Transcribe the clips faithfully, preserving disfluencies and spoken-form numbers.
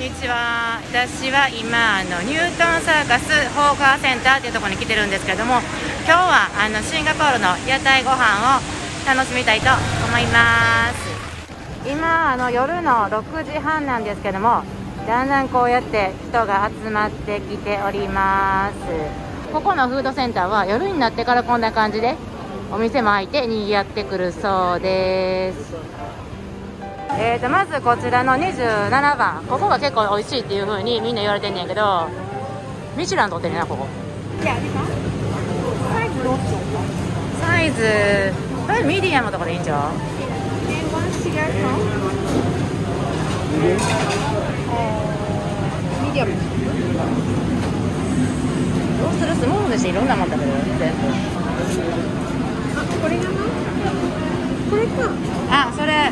にちは。私は今あのニュートンサーカスホーカーセンターというところに来てるんですけれども、今日はあのシンガポールの屋台ご飯を楽しみたいと思います。今あの夜のろくじはんなんですけども、だんだんこうやって人が集まってきております。ここのフードセンターは夜になってからこんな感じでお店も開いて賑わってくるそうです。えーとまずこちらのにじゅうななばん、ここが結構美味しいっていう風にみんな言われてんねんけど、ミシュラン取ってるなここ。サイズこれミディアムとかでいいんじゃん。ミディアムどうする？スモールにしていろんなもん食べる全部。 これがな、これか。 あ、それ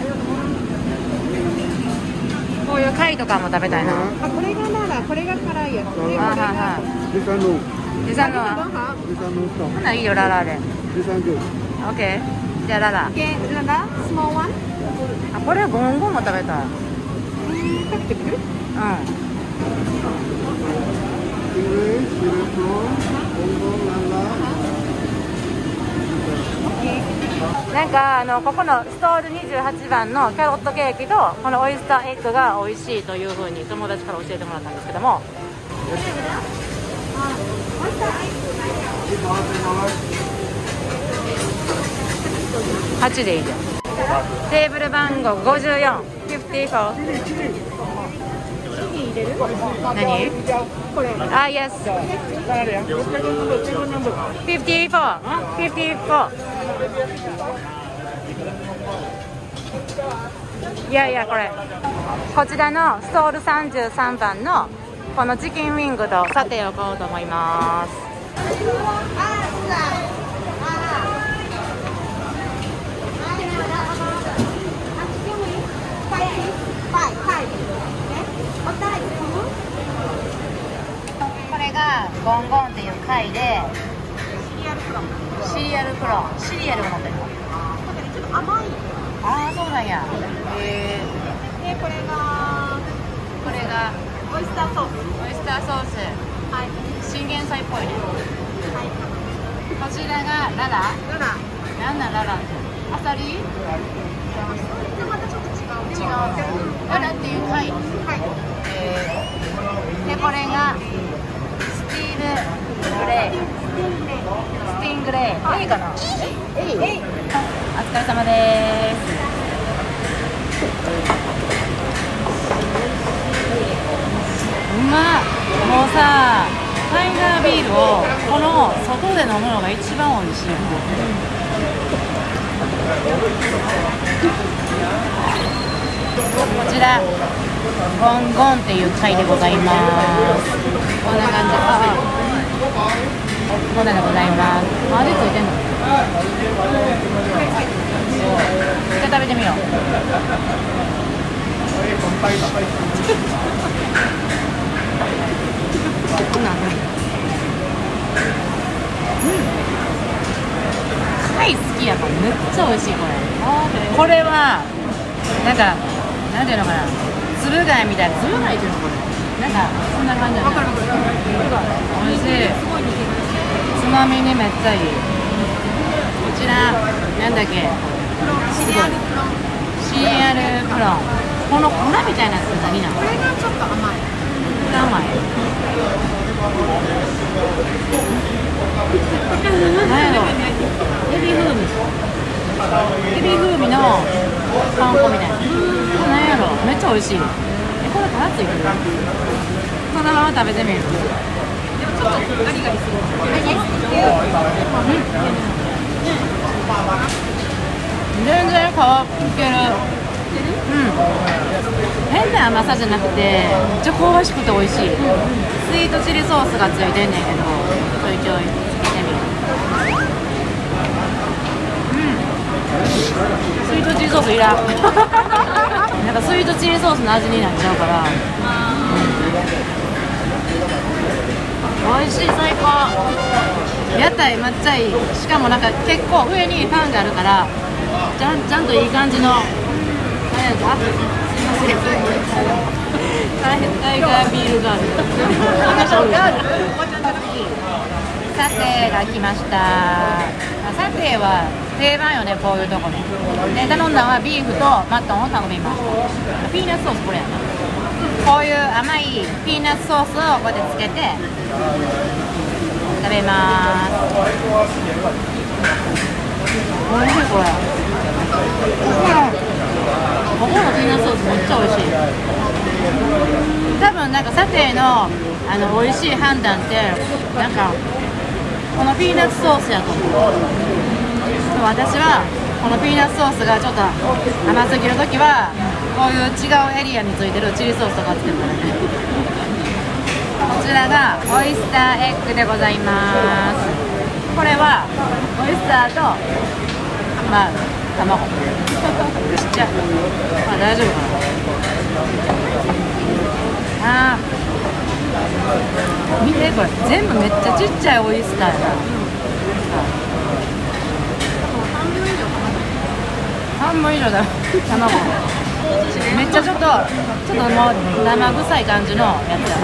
こういう貝とかも食べたいな。 あ、これがなら、これが辛いやつ。これあ、 がはいはい。 デサノデサノはデサノスほないいよ、ララで。 デサングオッケー。じゃあララ。 け、ララ、スモーワン。 あ、これゴンゴンも食べたい。 食べてくる？ うん。 シルシルフロンゴンララ。 なんかあのここのストールにじゅうはちばんのキャロットケーキとこのオイスターエッグが美味しいというふうに友達から教えてもらったんですけども、はちでいいじゃん。テーブル番号ごじゅうよん、ごじゅうよん。何？ これ。 あ、イエス。ごじゅうよん。ごじゅうよん。いやいやこれこちらのストールさんじゅうさんばんのこのチキンウィングとサテを買おうと思います。これがゴンゴンっていう貝でシリアルプロン、シリアルが乗ってるの。 ちょっと甘い。 ああ、そうなんや。へえ。 で、これがこれがオイスターソース。 オイスターソース。 はい。 チンゲン菜っぽいね。 はい。 こちらがララ。 ララ。 なんなんララって。アサリ？ でまたちょっと違う。 違うの。ララっていう貝。 はい。 えー、でこれがスティールグレー。スティングレー。エイかな？エイ。エイ。お疲れ様です。うまっ。もうさ、タイガービールをこの外で飲むのが一番美味しい。こちらゴンゴンっていう貝でございます。こんな感じ。ああ、こんなでございます。味ついてんの？じゃあ食べてみよう。こんなんうん貝好きやからめっちゃ美味しい。これこれはなんかなんていうのかな、つぶ貝みたいな。つぶ貝っていうのこれなんかそんな感じだね。美味しい。つまみにめっちゃいい。こちらなんだっけ、 シリアルプロン。 シリアルプロン。この粉みたいなやつって何なの？ これがちょっと甘い。 これ甘い。何やろ、エビ風味。エビ風味のパン粉みたいな。これ何やろ、めっちゃ美味しい。え、これ殻ついてる？そのまま食べてみる。 でもちょっとガリガリする。 全然皮いける。うん。変な甘さじゃなくてめっちゃ香ばしくて美味しい。スイートチリソースがついてんねんけど、ちょいちょいつけてみる。うん。スイートチリソースいらん。なんかスイートチリソースの味になっちゃうから。美味しい、最高。屋台めっちゃいい。しかもなんか結構上にパンがあるからちゃん、ちゃんといい感じの。あ、すいません。 タイガービールガールサテが来ました。サテは定番よね、こういうとこね。で頼んだのはビーフとマトンを頼みました。ピーナッツソースこれやな。こういう甘いピーナッツソースをこうやってつけて食べます。おいしいこれ。ここのピーナッツソースめっちゃ美味しい。多分なんかサテのあの美味しい判断ってなんかこのピーナッツソースやと思う。でも私はこのピーナッツソースがちょっと甘すぎるときはこういう違うエリアについてるチリソースとかつけてるね。こちらがオイスターエッグでございます。これはオイスターとまあ卵ちっちゃい、まあ、大丈夫かな。あー見てこれ全部めっちゃちっちゃいオイスターやな。半分以上だ卵めっちゃちょっとちょっともう生臭い感じのやつやな。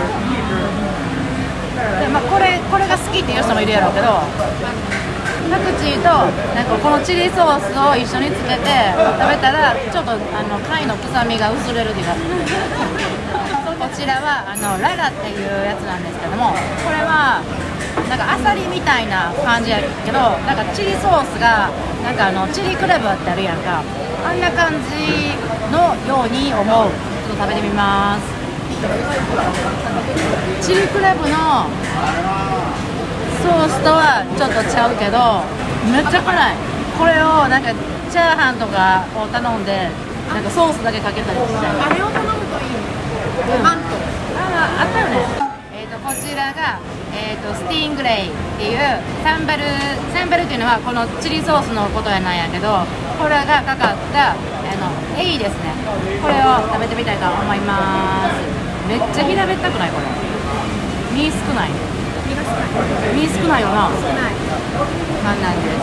で、まあ、これこれが好きっていう人もいるやろうけど、パクチーとなんかこのチリソースを一緒につけて食べたらちょっとあの貝の臭みが薄れるっていうかこちらはあのララっていうやつなんですけども、これはなんかアサリみたいな感じやけど、なんかチリソースがなんかあのチリクレブってあるやんか、あんな感じのように思う。ちょっと食べてみます。チリクレブのソースとはちょっとちゃうけどめっちゃ辛い。これをなんかチャーハンとかを頼んでなんかソースだけかけたりして、 あれを頼むといい。マント。 ああ、あったよね。えーとこちらが、えー、とスティングレイっていうサンバルサンバルっていうのはこのチリソースのことやなんやけど、これがかかったあのエイですね。これを食べてみたいと思います。めっちゃ平べったくないこれ。身少ない。 身が少ない。 身少ないよな。 少ない。 なんなんです。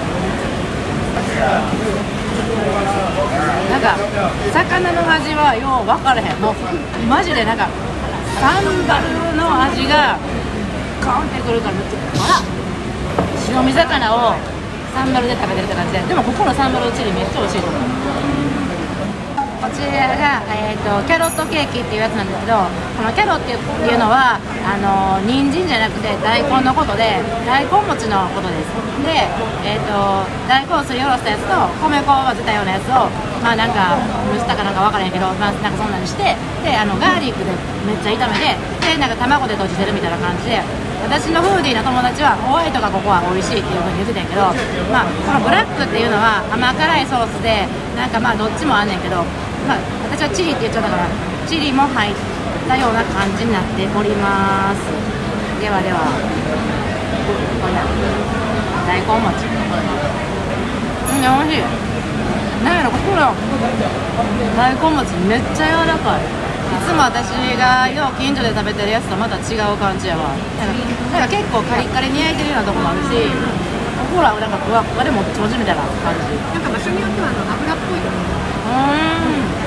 なんか魚の味はよう分からへん。もうマジでなんかサンバルの味がカーンってくるからめっちゃ、あら白身魚をサンバルで食べてるって感じで、でもここのサンバルチリめっちゃ美味しいと思う。こちらが、えー、とキャロットケーキっていうやつなんですけど、このキャロっていうのはあの人参じゃなくて大根のことで、大根餅のことです。で、えー、と大根をすりおろしたやつと米粉を混ぜたようなやつをまあなんか蒸したかなんか分からへんけど、まあ、なんかそんなにして、であのガーリックでめっちゃ炒めて、でなんか卵で閉じてるみたいな感じで、私のフーディーな友達はホワイトがここは美味しいっていう風に言ってたんやけど、まあこのブラックっていうのは甘辛いソースでなんかまあどっちもあんねんけど、まあ、私はチリって言っちゃったからチリも入ったような感じになっております。ではではこんな大根餅、うん、美味しい。なんやろここの大根餅めっちゃ柔らかい。いつも私がよう近所で食べてるやつとまた違う感じやわ。なんか、なんか結構カリッカリに焼いてるようなとこもあるし、ほらなんかふわふわでもちもちみたいな感じ。 なんか場所によってはあの油っぽいと思う。 うーん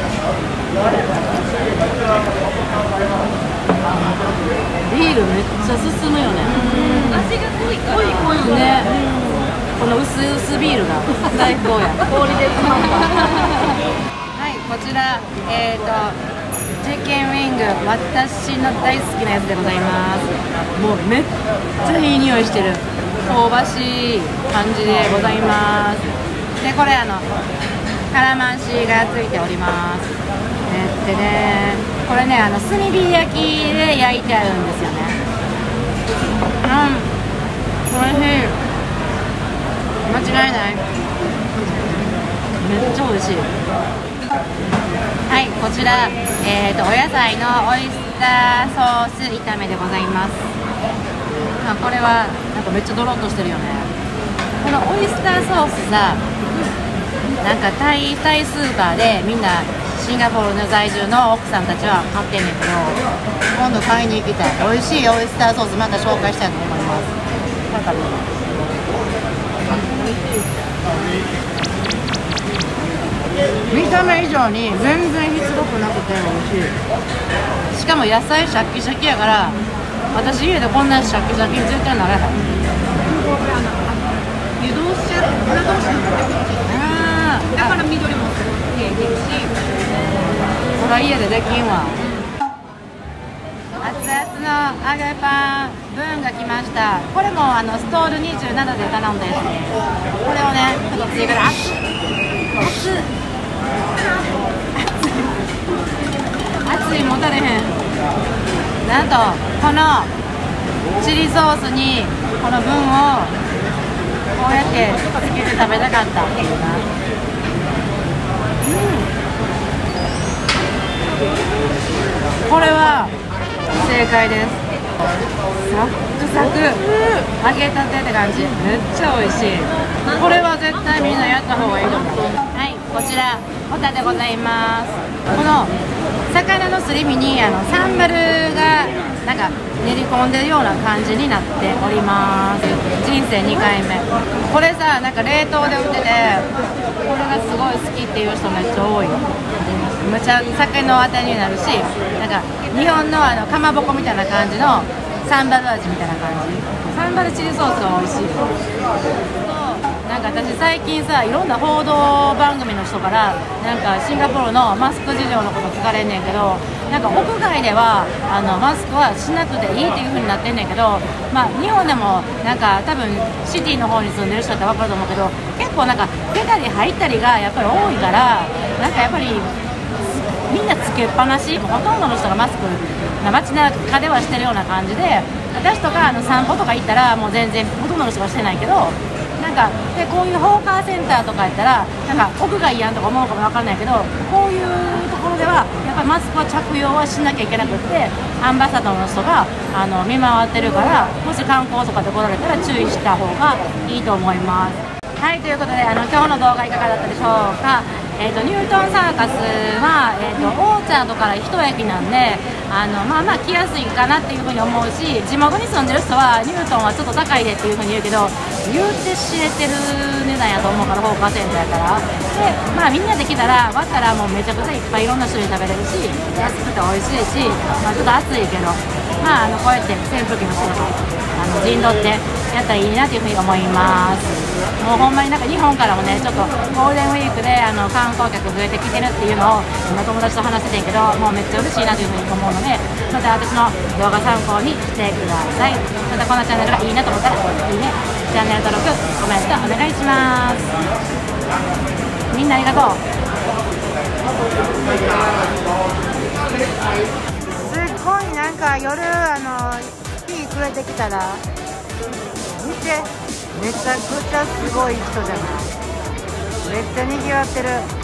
ビールめっちゃ進むよね。 味が濃いから。 濃い濃いね。この薄々ビールが最高や。氷でつまんだ。はい、こちらえっ、ー、とチキンウィング、私の大好きなやつでございます。もうめっちゃいい匂いしてる。香ばしい感じでございます。でこれあのカラマンシーがついております。でね、これねあの炭火焼きで焼いてあるんですよね。うんおいしい、間違いない。めっちゃ美味しい。はい、こちら、えー、とお野菜のオイスターソース炒めでございます。あこれはなんかめっちゃドロッとしてるよね。このオイスターソースさ、なんかタイ、タイスーパーでみんなシンガポールの在住の奥さんたちは買ってんねんけど、今度買いに行きたい。美味しいオイスターソースまた紹介したいと思います。なんか美味しい。 見た目以上に全然しつこくなくて美味しい。しかも野菜シャッキシャキやから、私家でこんなシャッキシャキに絶対なれへん。 湯通しや裏通しのポテトチップだから緑もすごい平気し、 これは家でできんわ。熱々の揚げパンブーンが来ました。これもあのストールにじゅうななで頼んで、これをねちょっと追加で熱っ熱っ熱いもたれへん。なんとこのチリソースにこの分をこうやってつけて食べたかったっていうな。うん、これは正解です。サクサク揚げたてって感じ、めっちゃ美味しい。これは絶対みんなやった方がいいと思う。はい、こちらホタでございます。この魚のすり身にあのサンバルがなんか練り込んでるような感じになっております。人生にかいめ。これさ、なんか冷凍で売ってて、これがすごい好きっていう人めっちゃ多い。むちゃ酒のあてになるし、なんか日本のあのかまぼこみたいな感じのサンバル味みたいな感じ。サンバルチリソースが美味しい。なんか私最近さ、いろんな報道番組の人からなんかシンガポールのマスク事情のこと聞かれんねんけど、なんか屋外ではあのマスクはしなくていいっていう風になってんねんけど、まあ、日本でもなんか多分シティの方に住んでる人だったら分かると思うけど、結構なんか出たり入ったりがやっぱり多いから、なんかやっぱりみんなつけっぱなし、ほとんどの人がマスク街中ではしてるような感じで、私とかあの散歩とか行ったらもう全然ほとんどの人がしてないけど、なんかでこういうホーカーセンターとかやったらなんか屋外やんとか思うかも分かんないけど、こういうところではやっぱりマスクは着用はしなきゃいけなくって、アンバサダーの人があの見回ってるから、もし観光とかで来られたら注意した方がいいと思います。はい、ということであの今日の動画いかがだったでしょうか。えーと、ニュートンサーカスは、えーと、オーチャードから一駅なんで、あのまあまあ来やすいかなっていうふうに思うし、地元に住んでる人はニュートンはちょっと高いでっていうふうに言うけど、言うて知れてる値段やと思うから、ホーカーセンターやから。でまあみんなで来たら割ったらもうめちゃくちゃいっぱいいろんな種類食べれるし、安くて美味しいし、まあ、ちょっと暑いけど、まあ、あのこうやって扇風機の仕事あの陣取ってやったらいいなというふうに思います。もうほんまになんか日本からもね、ちょっとゴールデンウィークであの観光客増えてきてるっていうのを今友達と話しててんけど、もうめっちゃ嬉しいなというふうに思うので、また私の動画参考にしてください。またこのチャンネルがいいなと思ったらいいね、チャンネル登録、コメントお願いします。みんなありがとう。すっごいなんか夜あの日暮れてきたら見て、めちゃくちゃすごい人じゃない。めっちゃ賑わってる。